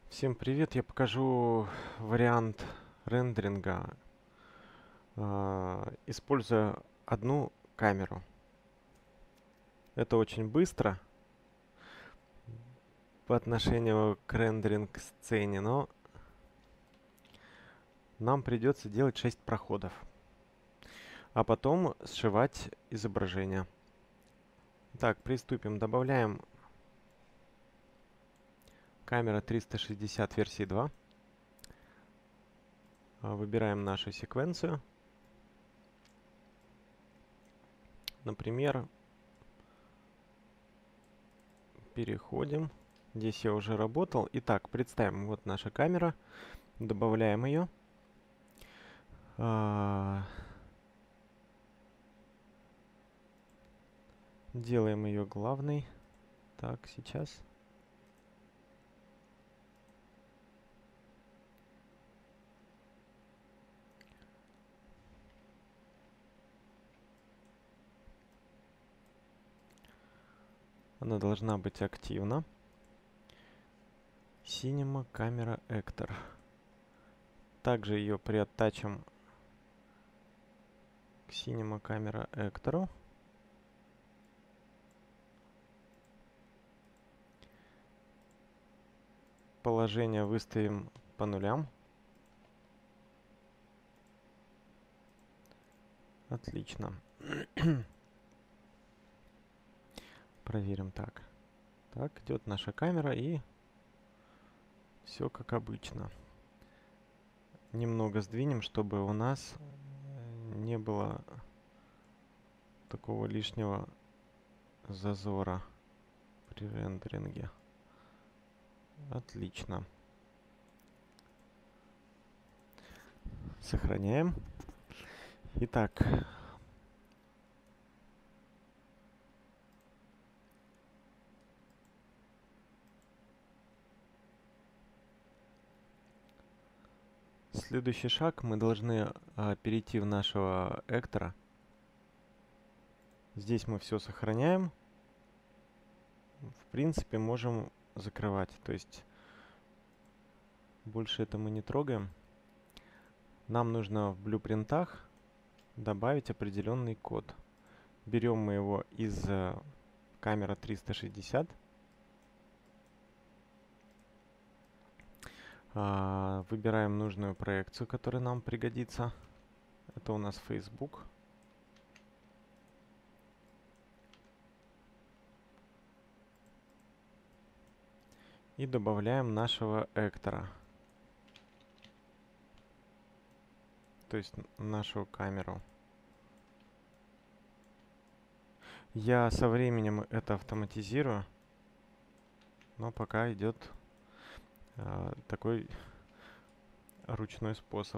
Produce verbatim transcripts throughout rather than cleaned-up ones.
Всем привет! Я покажу вариант рендеринга, а, используя одну камеру. Это очень быстро по отношению к рендеринг-сцене, но нам придется делать шесть проходов, а потом сшивать изображение. Так, приступим. Добавляем камера триста шестьдесят версии два. Выбираем нашу секвенцию. Например, переходим. Здесь я уже работал. Итак, представим, вот наша камера. Добавляем ее. А, делаем ее главной. Так, сейчас. Она должна быть активна. Cinema Camera Actor. Также ее приоттачим к Cinema Camera Actor. Положение выставим по нулям. Отлично. Проверим так. Так, идет наша камера, и все как обычно. Немного сдвинем, чтобы у нас не было такого лишнего зазора при рендеринге. Отлично. Сохраняем. Итак, следующий шаг. Мы должны а, перейти в нашего эктора. Здесь мы все сохраняем. В принципе, можем закрывать. То есть больше это мы не трогаем. Нам нужно в блюпринтах добавить определенный код. Берем мы его из uh, камеры триста шестьдесят. Uh, выбираем нужную проекцию, которая нам пригодится. Это у нас Facebook. И добавляем нашего эктора. То есть нашу камеру. Я со временем это автоматизирую, но пока идет э, такой ручной способ.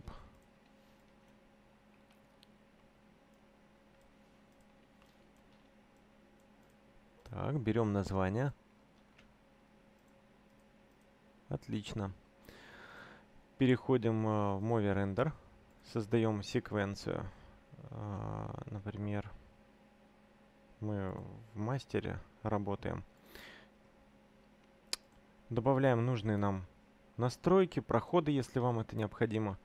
Так, берем название. Отлично. Переходим э, в Movie Render. Создаем секвенцию. Э, например, мы в мастере работаем. Добавляем нужные нам настройки, проходы, если вам это необходимо.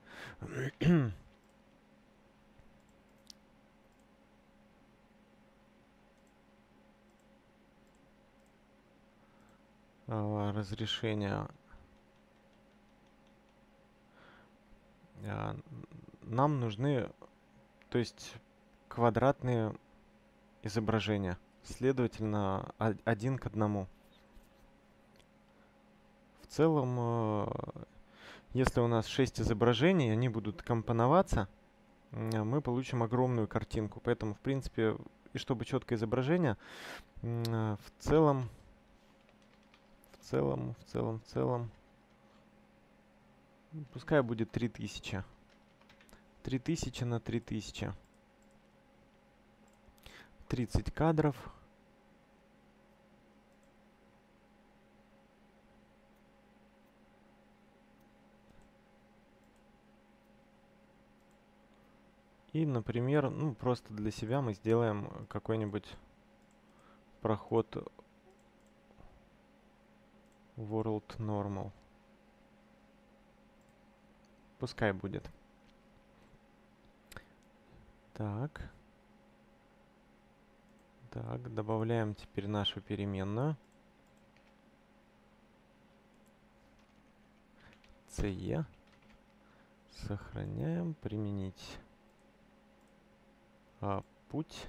Разрешение. Нам нужны, то есть, квадратные изображения. Следовательно, один к одному. В целом, если у нас шесть изображений, они будут компоноваться, мы получим огромную картинку. Поэтому, в принципе, и чтобы четкое изображение, в целом, в целом, в целом, в целом, пускай будет три тысячи. три тысячи на три тысячи. тридцать кадров. И, например, ну, просто для себя мы сделаем какой-нибудь проход World Normal. пускай будет. Так. Так, добавляем теперь нашу переменную. ce. Сохраняем, применить а, путь.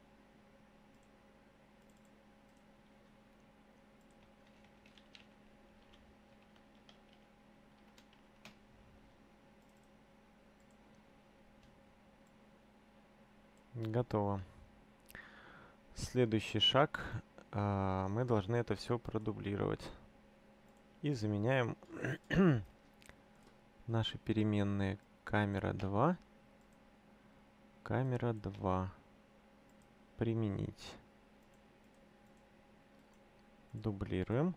Готово. Следующий шаг. А, мы должны это все продублировать. И заменяем наши переменные камера два. Камера два. Применить. Дублируем.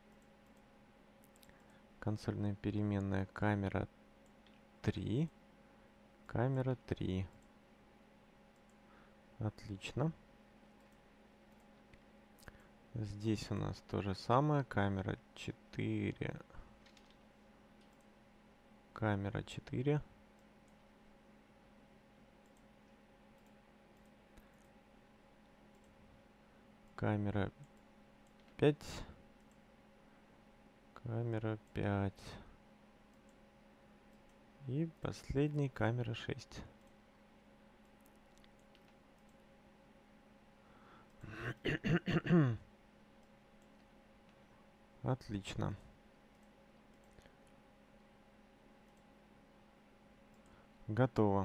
Консольная переменная камера три. Камера три. Отлично. Здесь у нас то же самое. Камера четыре. Камера четыре. Камера пять. Камера пять. И последний камера шесть. Отлично. Готово.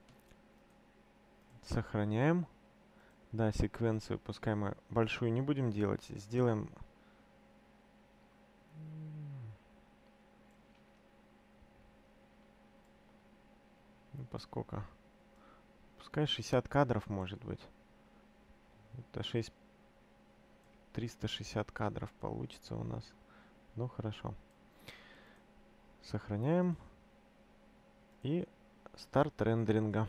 Сохраняем. Да, секвенцию, пускай мы большую не будем делать. Сделаем... Ну, поскольку... Пускай шестьдесят кадров может быть. Это шесть... триста шестьдесят кадров получится у нас. Ну, хорошо. Сохраняем. И старт рендеринга.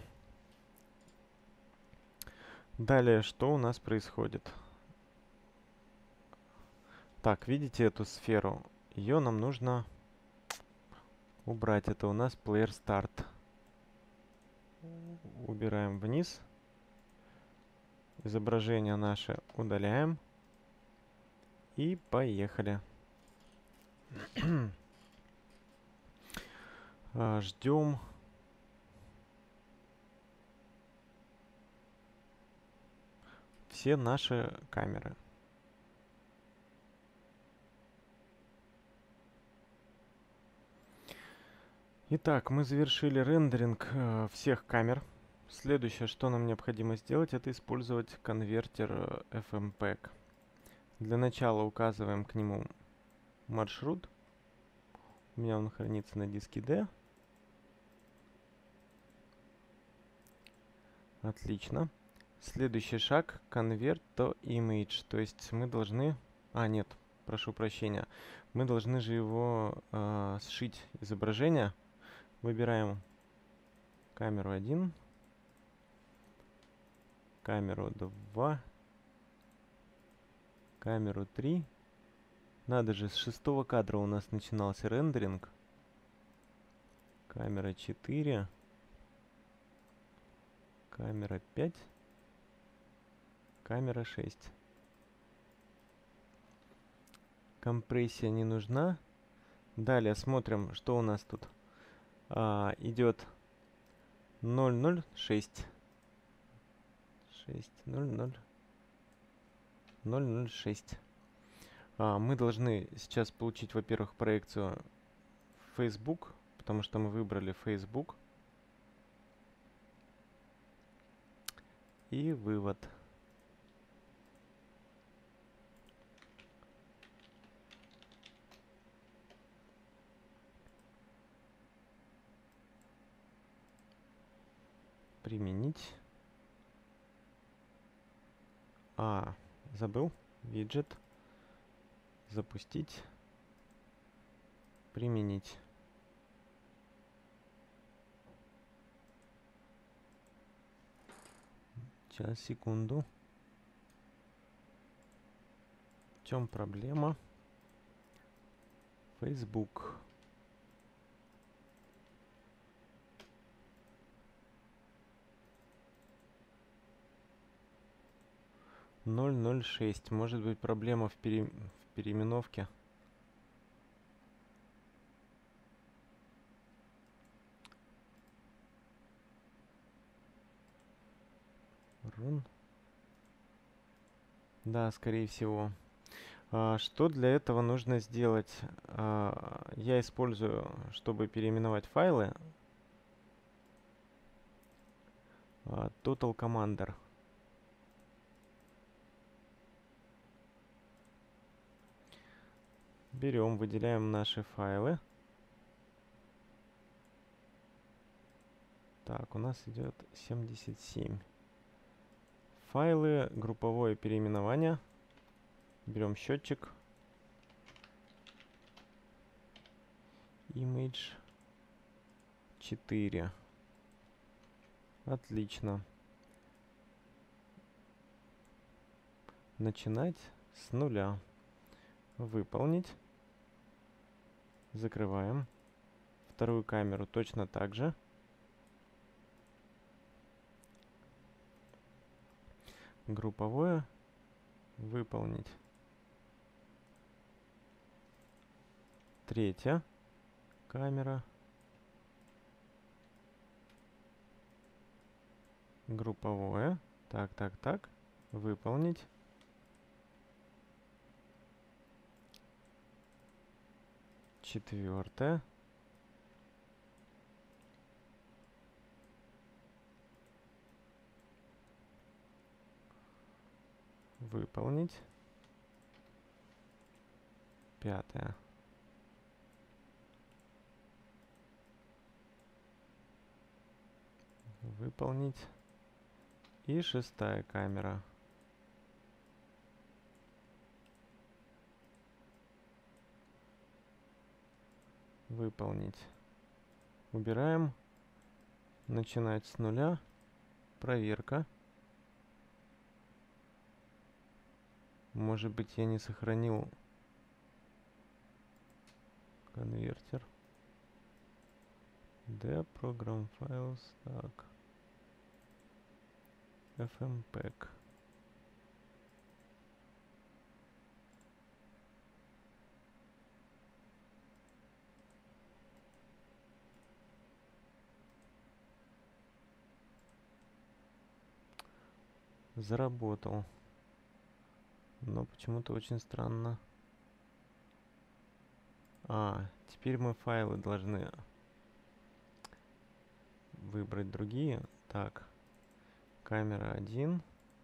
Далее, что у нас происходит? Так, видите эту сферу? Ее нам нужно убрать. Это у нас Player Start. Убираем вниз. Изображение наше удаляем. И поехали. Ждем. Все наши камеры. Итак, мы завершили рендеринг э, всех камер. Следующее, что нам необходимо сделать, это использовать конвертер эф эм пэг. Для начала указываем к нему маршрут. У меня он хранится на диске D. Отлично. Следующий шаг — convert to image. То есть мы должны... А, нет, прошу прощения. Мы должны же его э, сшить изображение. Выбираем камеру один, камеру два, камеру три. Надо же, с шестого кадра у нас начинался рендеринг. Камера четыре. Камера пять. Камера шесть. Компрессия не нужна. Далее смотрим, что у нас тут. А, идет ноль ноль шесть. шесть ноль ноль ноль ноль шесть. А, мы должны сейчас получить, во-первых, проекцию Facebook, потому что мы выбрали Facebook. И вывод. Применить. А, забыл. Виджет. Запустить. Применить. Сейчас, секунду. В чем проблема? Facebook. ноль ноль шесть. Может быть проблема в, пере... в переименовке. Рун. Да, скорее всего. А, что для этого нужно сделать? А, я использую, чтобы переименовать файлы, а, Total Commander. Берем, выделяем наши файлы. Так, у нас идет семьдесят семь. Файлы, групповое переименование. Берем счетчик. Image четыре. Отлично. Начинать с нуля. Выполнить. Закрываем. Вторую камеру точно так же. Групповое. Выполнить. Третья камера. Групповое. Так, так, так. Выполнить. Четвертое. Выполнить. Пятое. Выполнить. И шестая камера. Выполнить. Убираем. Начинать с нуля. Проверка. Может быть, я не сохранил конвертер. D program files. Так. fmpeg. Заработал. Но почему-то очень странно. А, теперь мы файлы должны выбрать другие. Так. Камера один.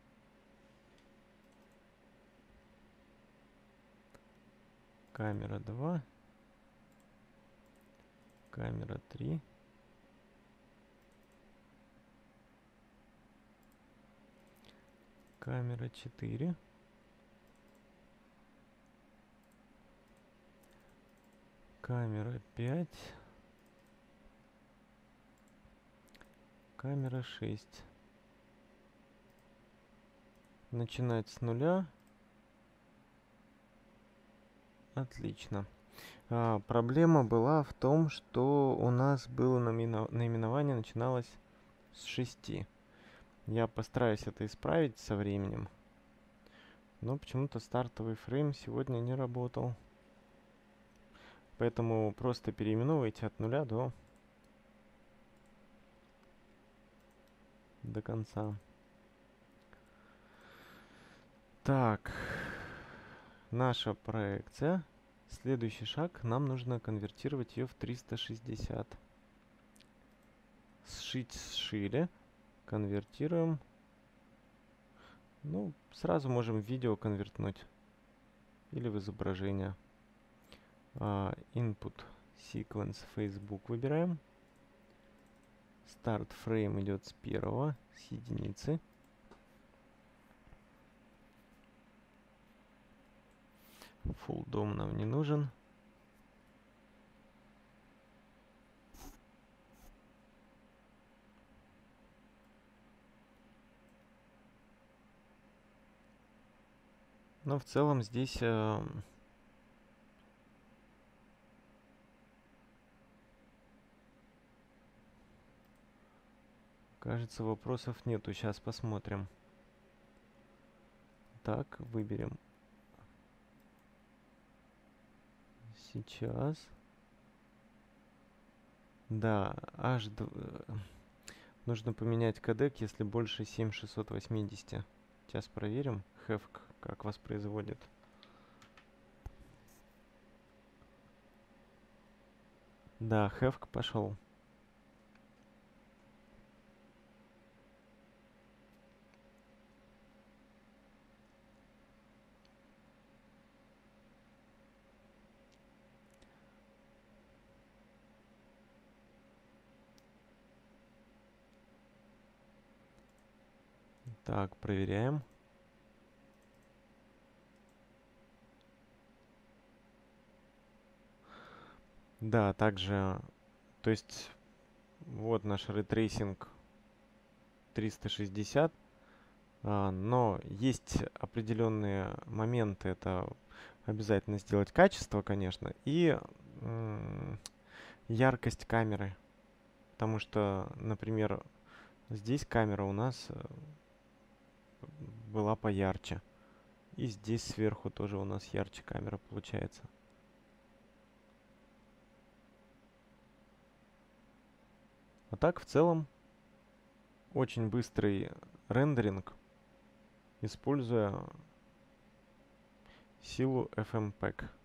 Камера два. Камера три. Камера четыре. Камера пять. Камера шесть. Начинать с нуля. Отлично. А, проблема была в том, что у нас было наименование начиналось с шести. Я постараюсь это исправить со временем. Но почему-то стартовый фрейм сегодня не работал. Поэтому просто переименовывайте от нуля до, до конца. Так. Наша проекция. Следующий шаг. Нам нужно конвертировать ее в триста шестьдесят. Сшить сшили. Конвертируем. Ну, сразу можем в видео конвертнуть. Или в изображение. Uh, input sequence Facebook выбираем. Start frame идет с первого, с единицы. Full дом нам не нужен. Но в целом здесь uh, кажется, вопросов нету. Сейчас посмотрим. Так, выберем. Сейчас. Да, аж нужно поменять кодек, если больше семь тысяч шестьсот восемьдесят. Сейчас проверим. Хэвк как воспроизводит. Да, хэвк пошел. Так, проверяем. Да, также, то есть, вот наш ретрейсинг триста шестьдесят, а, но есть определенные моменты, это обязательно сделать качество, конечно, и м, яркость камеры, потому что, например, здесь камера у нас э, была поярче, и здесь сверху тоже у нас ярче камера получается. А так, в целом, очень быстрый рендеринг, используя силу эф эм пэк.